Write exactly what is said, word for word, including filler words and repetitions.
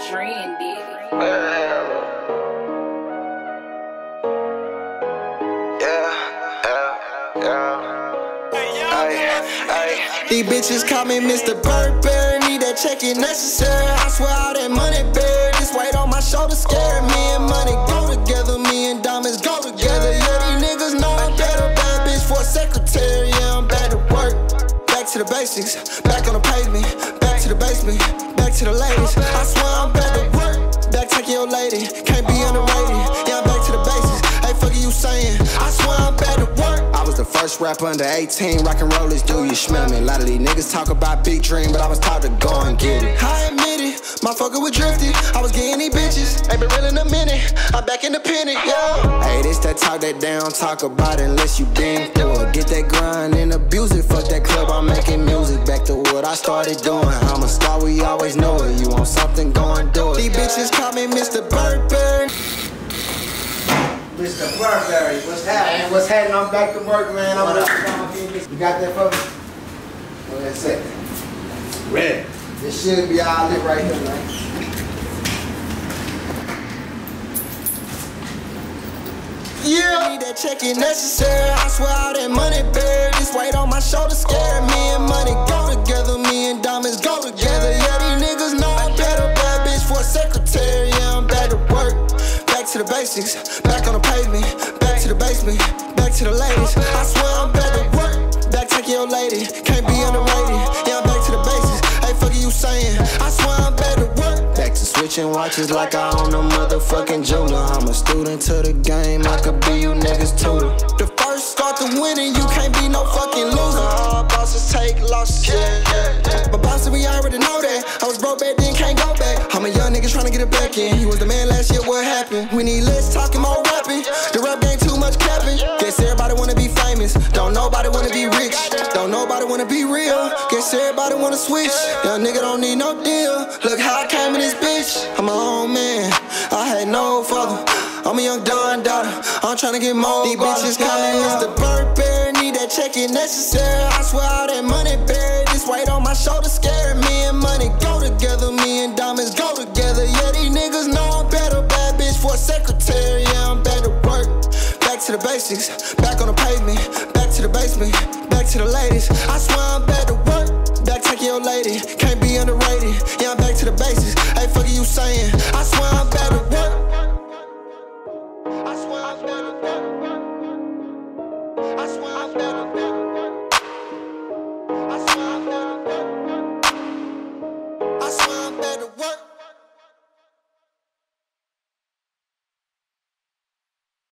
Dream did it. Yeah, yeah, yeah. Ay, ay. These bitches call me Mister Burberry, need that check it necessary. I swear all that money buried, this weight on my shoulder scared. Me and money go together, me and diamonds go together. Yeah, these niggas know I'm better, bad bitch for a secretary. Yeah, I'm bad at work. Back to the basics, back on the pavement, back to the basement, back to the ladies. I swear I'm bad at work. Back taking your lady, can't be underrated. Yeah, I'm back to the basics. Hey, fuck you saying? I swear I'm bad at work. I was the first rapper under eighteen, rock and rollers, do you smell me? A lot of these niggas talk about big dream, but I was taught to go and get it. I admit it, motherfucker was drifted. I was getting these bitches, ain't been real in a minute. I'm back independent, yeah. Hey, this that talk that down, talk about it unless you been through it. Get that grind and abuse it, fuck that club, I'm making music. Back to what I started doing, I'm a star, we always know it. You want something, go and do it. These bitches call me Mister Burberry. Mister Burberry, what's happening? Man, what's happening? I'm back to work, man. I'm up. You got that for me? What is it? Red. This should be all lit right here, man. Yeah, need that check it necessary. I swear all that money buried, this weight on my shoulder scared. Me and money go together, me and diamonds go together. Yeah, these niggas know I'm better, bad bitch for a secretary. Yeah, I'm bad at work. Back to the basics, back on the pavement, back to the basement, back to the ladies. I swear I'm bad at work. Back taking your lady, can't be underrated. Yeah, I'm back to the basics. Hey, fuck you saying? I swear I'm bad at work. Back to switching watches like I own a motherfucking jeweler. I'm a student to the game, I could be you niggas tutor. The first start to winning, you can't be no fucking loser. All bosses take losses, yeah, yeah, yeah. My boss said we already know that. I was broke back then, can't go back. I'm a young nigga trying to get it back in. He was the man last year, what happened? We need less talking, more rapping. The rap game too much capping. Guess everybody wanna be famous. Don't nobody wanna be rich. Don't nobody wanna be real. Guess everybody wanna switch. Young nigga don't need no deal. Look how I came in this bitch. I'm my own man. I had no father. I'm a young Don daughter. I'm trying to get more. These bitches call me Mister Burberry, need that check it necessary. I swear all that money buried, this weight on my shoulder scared. Me and money go together, me and diamonds go together. Yeah, these niggas know I'm better, bad bitch for a secretary. Yeah, I'm bad at work. Back to the basics, back on the pavement, back to the basement, back to the ladies. I swear I'm bad at work. Back taking your lady, can't be underrated. Yeah, I'm back to the basics. Hey, fuck you saying? I swear I'm bad at work. I swear I'm bad at work. I swear I'm bad at work.